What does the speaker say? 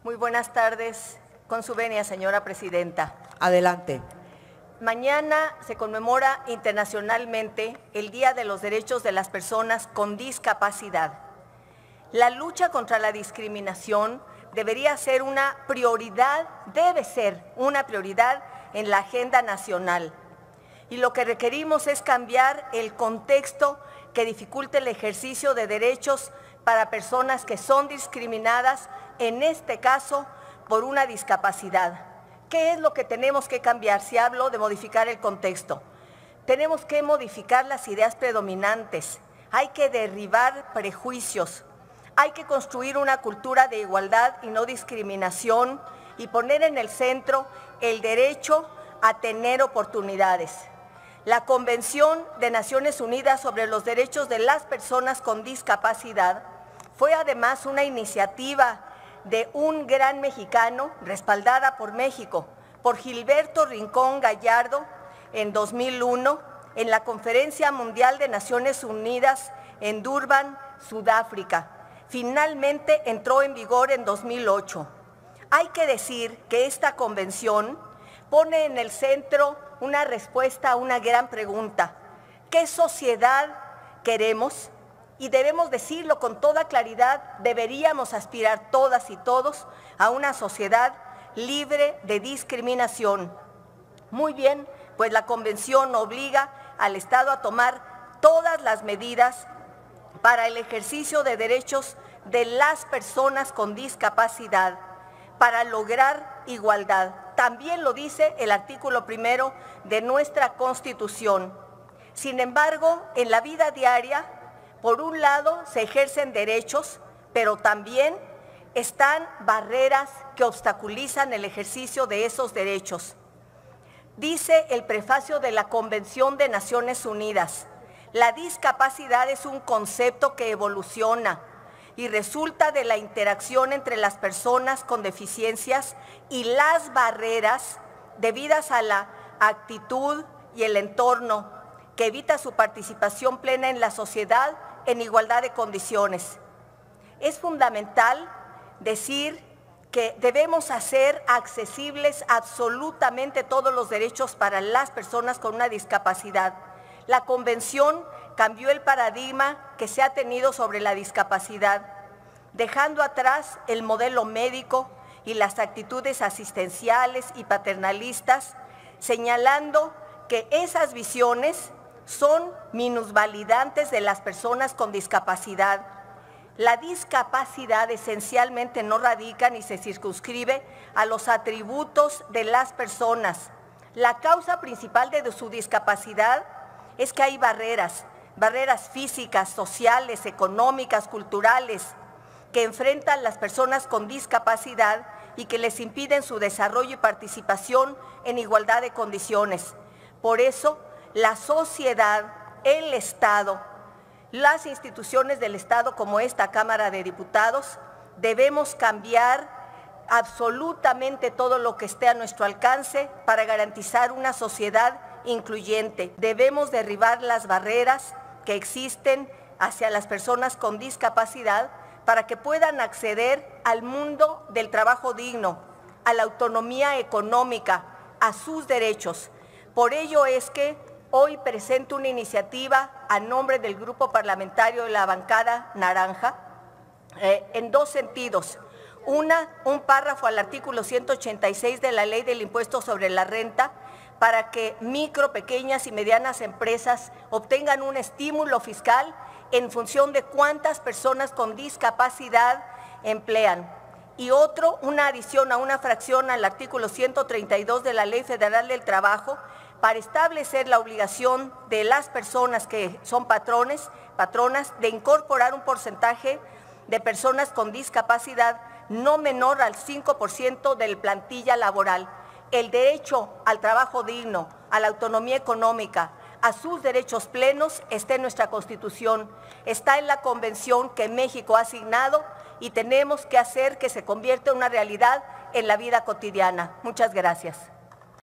Muy buenas tardes. Con su venia, señora presidenta. Adelante. Mañana se conmemora internacionalmente el Día de los Derechos de las Personas con Discapacidad. La lucha contra la discriminación debería ser una prioridad, debe ser una prioridad en la agenda nacional. Y lo que requerimos es cambiar el contexto que dificulte el ejercicio de derechos para personas que son discriminadas, en este caso, por una discapacidad. ¿Qué es lo que tenemos que cambiar? Si hablo de modificar el contexto, tenemos que modificar las ideas predominantes, hay que derribar prejuicios, hay que construir una cultura de igualdad y no discriminación y poner en el centro el derecho a tener oportunidades. La Convención de Naciones Unidas sobre los Derechos de las Personas con Discapacidad fue además una iniciativa de un gran mexicano, respaldada por México, por Gilberto Rincón Gallardo en 2001, en la Conferencia Mundial de Naciones Unidas en Durban, Sudáfrica. Finalmente entró en vigor en 2008. Hay que decir que esta convención pone en el centro una respuesta a una gran pregunta. ¿Qué sociedad queremos? Y debemos decirlo con toda claridad, deberíamos aspirar todas y todos a una sociedad libre de discriminación. Muy bien, pues la Convención obliga al Estado a tomar todas las medidas para el ejercicio de derechos de las personas con discapacidad, para lograr igualdad. También lo dice el artículo 1 de nuestra Constitución. Sin embargo, en la vida diaria, por un lado, se ejercen derechos, pero también están barreras que obstaculizan el ejercicio de esos derechos. Dice el prefacio de la Convención de Naciones Unidas, la discapacidad es un concepto que evoluciona y resulta de la interacción entre las personas con deficiencias y las barreras debidas a la actitud y el entorno que evita su participación plena en la sociedad en igualdad de condiciones. Es fundamental decir que debemos hacer accesibles absolutamente todos los derechos para las personas con una discapacidad. La Convención cambió el paradigma que se ha tenido sobre la discapacidad, dejando atrás el modelo médico y las actitudes asistenciales y paternalistas, señalando que esas visiones son minusvalidantes de las personas con discapacidad. La discapacidad esencialmente no radica ni se circunscribe a los atributos de las personas. La causa principal de su discapacidad es que hay barreras físicas, sociales, económicas, culturales, que enfrentan las personas con discapacidad y que les impiden su desarrollo y participación en igualdad de condiciones. Por eso, la sociedad, el Estado, las instituciones del Estado como esta Cámara de Diputados, debemos cambiar absolutamente todo lo que esté a nuestro alcance para garantizar una sociedad incluyente. Debemos derribar las barreras que existen hacia las personas con discapacidad para que puedan acceder al mundo del trabajo digno, a la autonomía económica, a sus derechos. Por ello es que hoy presento una iniciativa a nombre del Grupo Parlamentario de la Bancada Naranja en dos sentidos. Un párrafo al artículo 186 de la Ley del Impuesto sobre la Renta para que micro, pequeñas y medianas empresas obtengan un estímulo fiscal en función de cuántas personas con discapacidad emplean. Y otro, una adición a una fracción al artículo 132 de la Ley Federal del Trabajo para establecer la obligación de las personas que son patronas de incorporar un porcentaje de personas con discapacidad no menor al 5% de la plantilla laboral. El derecho al trabajo digno, a la autonomía económica, a sus derechos plenos está en nuestra Constitución, está en la Convención que México ha asignado y tenemos que hacer que se convierta en una realidad en la vida cotidiana. Muchas gracias.